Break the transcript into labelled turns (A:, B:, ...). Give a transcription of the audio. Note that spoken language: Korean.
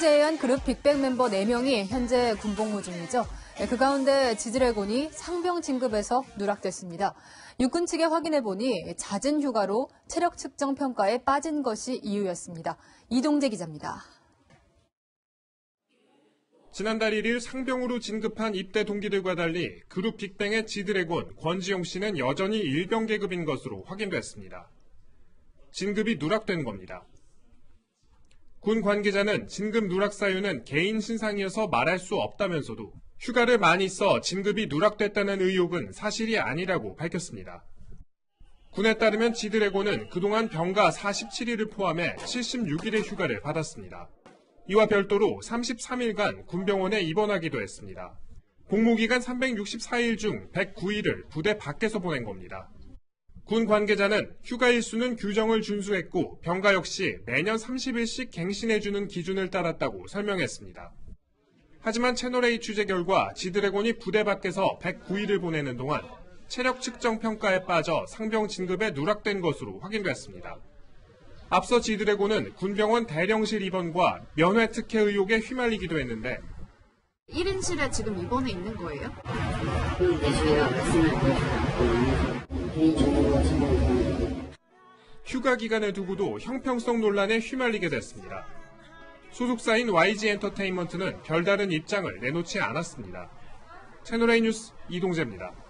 A: 제외한 그룹 빅뱅 멤버 4명이 현재 군복무 중이죠. 그 가운데 지드래곤이 상병 진급에서 누락됐습니다. 육군 측에 확인해보니 잦은 휴가로 체력 측정 평가에 빠진 것이 이유였습니다. 이동재 기자입니다.
B: 지난달 1일 상병으로 진급한 입대 동기들과 달리 그룹 빅뱅의 지드래곤 권지용 씨는 여전히 일병 계급인 것으로 확인됐습니다. 진급이 누락된 겁니다. 군 관계자는 진급 누락 사유는 개인 신상이어서 말할 수 없다면서도 휴가를 많이 써 진급이 누락됐다는 의혹은 사실이 아니라고 밝혔습니다. 군에 따르면 지드래곤은 그동안 병가 47일을 포함해 76일의 휴가를 받았습니다. 이와 별도로 33일간 군병원에 입원하기도 했습니다. 복무기간 364일 중 109일을 부대 밖에서 보낸 겁니다. 군 관계자는 휴가 일수는 규정을 준수했고 병가 역시 매년 30일씩 갱신해주는 기준을 따랐다고 설명했습니다. 하지만 채널A 취재 결과 지드래곤이 부대 밖에서 109일을 보내는 동안 체력 측정 평가에 빠져 상병 진급에 누락된 것으로 확인됐습니다. 앞서 지드래곤은 군병원 대령실 입원과 면회 특혜 의혹에 휘말리기도 했는데
A: 1인실에 지금 입원해 있는 거예요?
B: 휴가 기간을 두고도 형평성 논란에 휘말리게 됐습니다. 소속사인 YG엔터테인먼트는 별다른 입장을 내놓지 않았습니다. 채널A 뉴스 이동재입니다.